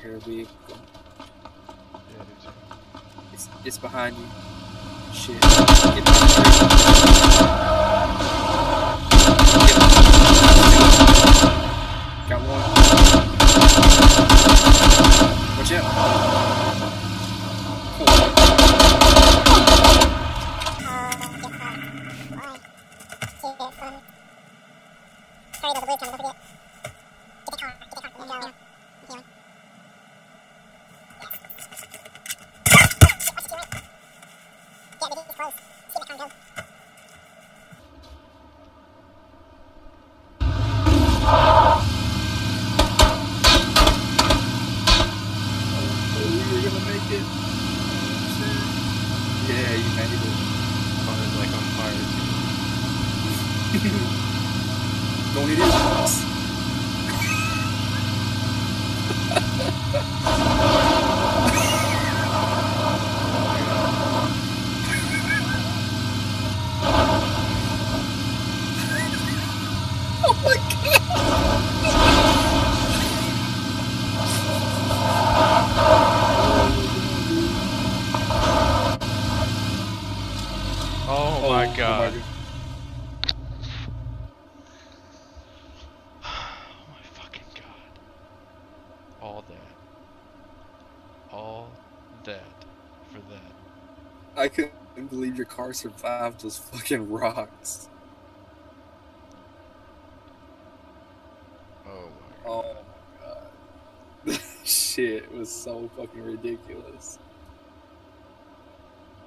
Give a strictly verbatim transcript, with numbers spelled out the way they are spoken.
hear a vehicle. Yeah, I do too. It's, it's behind you. Shit. Get behind Got one. Watch out. Sorry, there's a blue coming, don't forget. Get the car, get the car. No, no. Okay, yeah, maybe it's close. See that car go. You're gonna make it. Yeah, you made it. Car's like on fire too. Don't hit his house. Oh my god! Oh, Oh my my god. God. Oh my fucking god. All that. All that for that. I couldn't believe your car survived those fucking rocks. Oh my god. Oh my god. That shit was so fucking ridiculous.